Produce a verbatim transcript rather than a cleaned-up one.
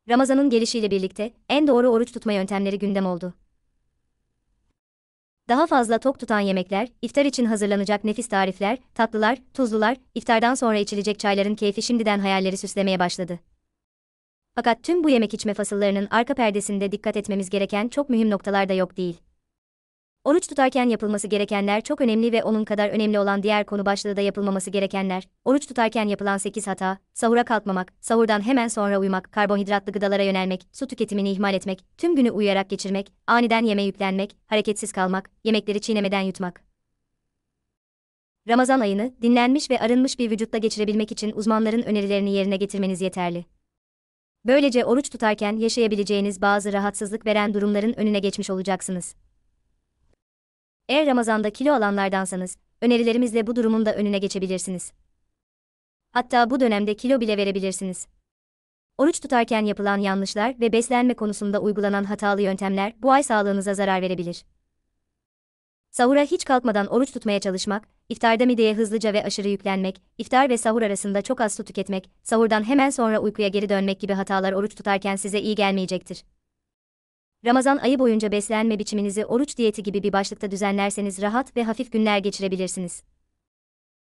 Ramazan'ın gelişiyle birlikte en doğru oruç tutma yöntemleri gündem oldu. Daha fazla tok tutan yemekler, iftar için hazırlanacak nefis tarifler, tatlılar, tuzlular, iftardan sonra içilecek çayların keyfi şimdiden hayalleri süslemeye başladı. Fakat tüm bu yemek içme fasıllarının arka perdesinde dikkat etmemiz gereken çok mühim noktalar da yok değil. Oruç tutarken yapılması gerekenler çok önemli ve onun kadar önemli olan diğer konu başlığı da yapılmaması gerekenler. Oruç tutarken yapılan sekiz hata: sahura kalkmamak, sahurdan hemen sonra uyumak, karbonhidratlı gıdalara yönelmek, su tüketimini ihmal etmek, tüm günü uyuyarak geçirmek, aniden yeme yüklenmek, hareketsiz kalmak, yemekleri çiğnemeden yutmak. Ramazan ayını dinlenmiş ve arınmış bir vücutla geçirebilmek için uzmanların önerilerini yerine getirmeniz yeterli. Böylece oruç tutarken yaşayabileceğiniz bazı rahatsızlık veren durumların önüne geçmiş olacaksınız. Eğer Ramazan'da kilo alanlardansanız, önerilerimizle bu durumun da önüne geçebilirsiniz. Hatta bu dönemde kilo bile verebilirsiniz. Oruç tutarken yapılan yanlışlar ve beslenme konusunda uygulanan hatalı yöntemler bu ay sağlığınıza zarar verebilir. Sahura hiç kalkmadan oruç tutmaya çalışmak, iftarda mideye hızlıca ve aşırı yüklenmek, iftar ve sahur arasında çok az su tüketmek, sahurdan hemen sonra uykuya geri dönmek gibi hatalar oruç tutarken size iyi gelmeyecektir. Ramazan ayı boyunca beslenme biçiminizi oruç diyeti gibi bir başlıkta düzenlerseniz rahat ve hafif günler geçirebilirsiniz.